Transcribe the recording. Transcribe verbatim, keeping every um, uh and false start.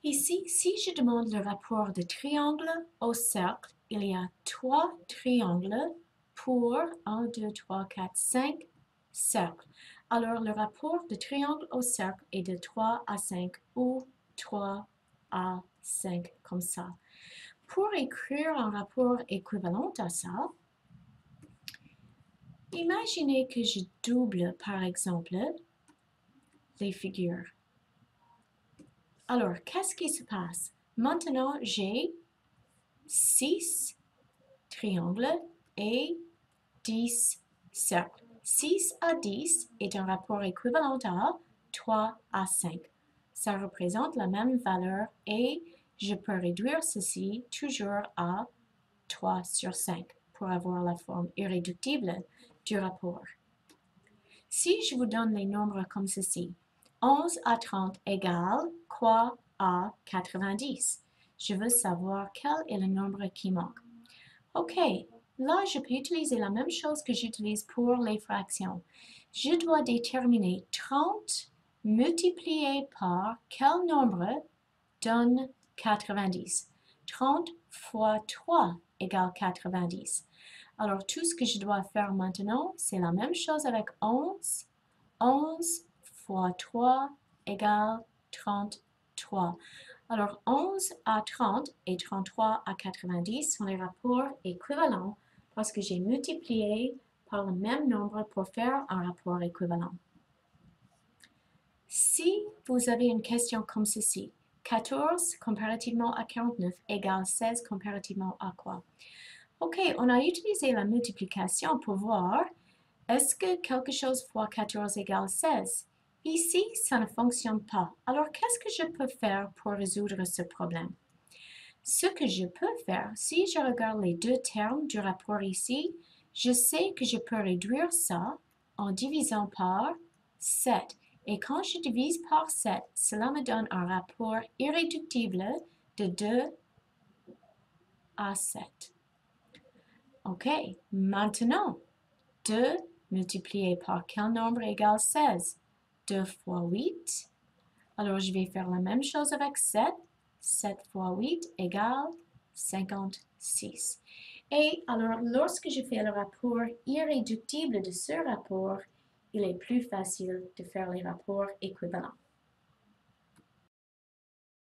Ici, si je demande le rapport de triangle au cercle, il y a trois triangles pour un, deux, trois, quatre, cinq cercles. Alors, le rapport de triangle au cercle est de trois à cinq ou trois à cinq, comme ça. Pour écrire un rapport équivalent à ça, imaginez que je double, par exemple, les figures. Alors, qu'est-ce qui se passe? Maintenant, j'ai six triangles et dix cercles. six à dix est un rapport équivalent à trois à cinq. Ça représente la même valeur et je peux réduire ceci toujours à trois sur cinq pour avoir la forme irréductible du rapport. Si je vous donne les nombres comme ceci, onze à trente égale quoi à quatre-vingt-dix? Je veux savoir quel est le nombre qui manque. Ok, là je peux utiliser la même chose que j'utilise pour les fractions. Je dois déterminer trente multiplié par quel nombre donne quatre-vingt-dix. trente fois trois égale quatre-vingt-dix. Alors tout ce que je dois faire maintenant, c'est la même chose avec onze. onze fois trois égale trente-trois. Alors, onze à trente et trente-trois à quatre-vingt-dix sont les rapports équivalents parce que j'ai multiplié par le même nombre pour faire un rapport équivalent. Si vous avez une question comme ceci, quatorze comparativement à quarante-neuf égale seize comparativement à quoi? Ok, on a utilisé la multiplication pour voir est-ce que quelque chose fois quatorze égale seize? Ici, ça ne fonctionne pas. Alors, qu'est-ce que je peux faire pour résoudre ce problème? Ce que je peux faire, si je regarde les deux termes du rapport ici, je sais que je peux réduire ça en divisant par sept. Et quand je divise par sept, cela me donne un rapport irréductible de deux à sept. Ok, maintenant, deux multiplié par quel nombre égale seize? deux fois huit. Alors, je vais faire la même chose avec sept. sept fois huit égale cinquante-six. Et alors, lorsque je fais le rapport irréductible de ce rapport, il est plus facile de faire les rapports équivalents.